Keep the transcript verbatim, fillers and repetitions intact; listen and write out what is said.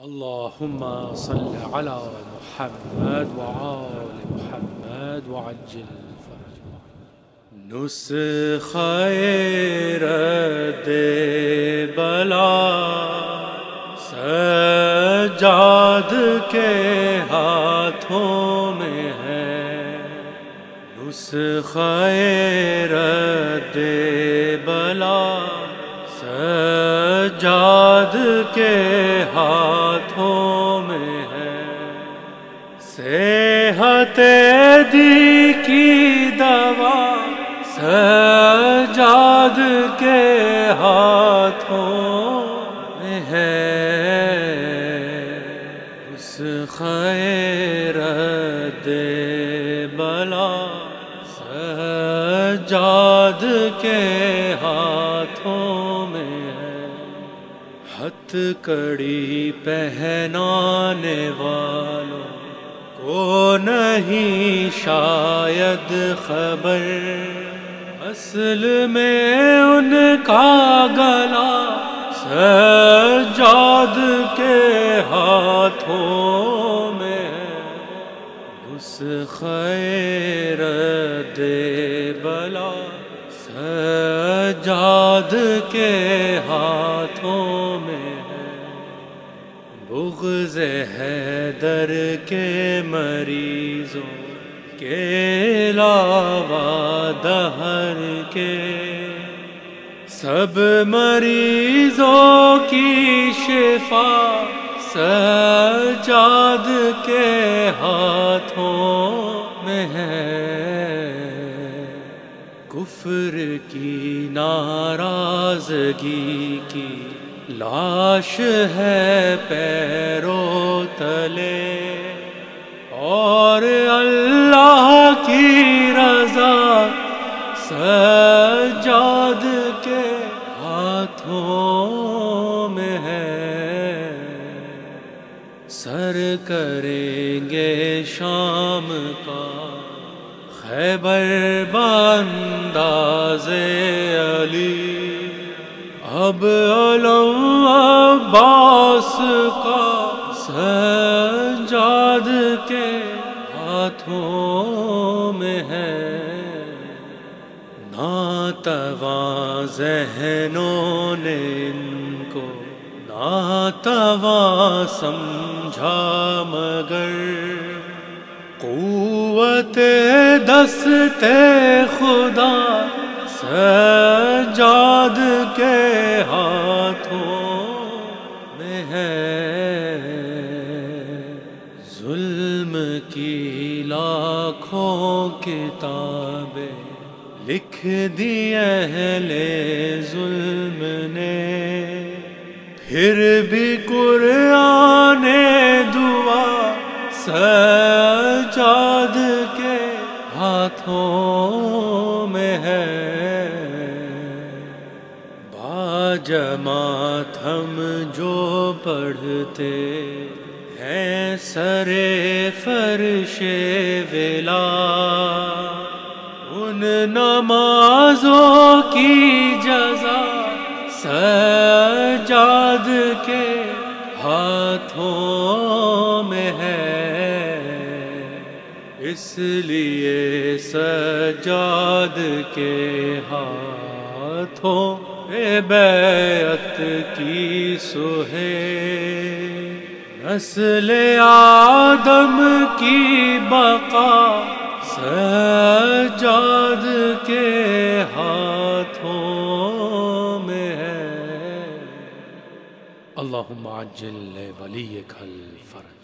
اللهم صل على محمد وآل محمد وعجل فرجهم. نسخہ رد بلا سجاد کے ہاتھوں میں ہے، نسخہ رد بلا سجاد کے ہاتھوں میں ہے، صحت دی کی دوا سجاد کے ہاتھوں میں ہے، اس خیر رد بلا سجاد کے ہاتھوں میں ہے، ہتھ کڑی پہنانے والوں کو نہیں شاید خبر، اصل میں ان کا گلا سجاد کے ہاتھوں میں ہے، نسخہ رد بلا سجاد کے ہاتھوں میں ہے، بغض حیدر کے مریضوں کے علاوہ دہر کے سب مریضوں کی شفا سجاد کے ہاتھوں میں ہے، کفر کی ناراضگی کی لاش ہے پیروں تلے، اور اللہ کی رضا سجاد کے ہاتھوں میں ہے، سر کریں گے شام کا خیبر بانداز علی، اب علم عباس کا سجاد کے ہاتھوں میں ہے، ناتواں ذہنوں نے ان کو ناتواں سمجھا، مگر قوت دست خدا سجاد کے ہاتھوں میں ہے، ظلم کی لاکھوں کتابیں لکھ دی اہل ظلم نے، پھر بھی قرآن دعا سجاد کے ہاتھوں میں ہے، باجماعت ہم جو پڑھتے ہیں سرے فرش ولا، ان نمازوں کی جزا سجاد کے ہاتھوں میں ہے، اس لیے سجاد کے ہاتھوں پہ بیعت کی سہیل، نسل آدم کی بقا سجاد کے ہاتھوں میں ہے، اللہم عجل لولیک الفرج۔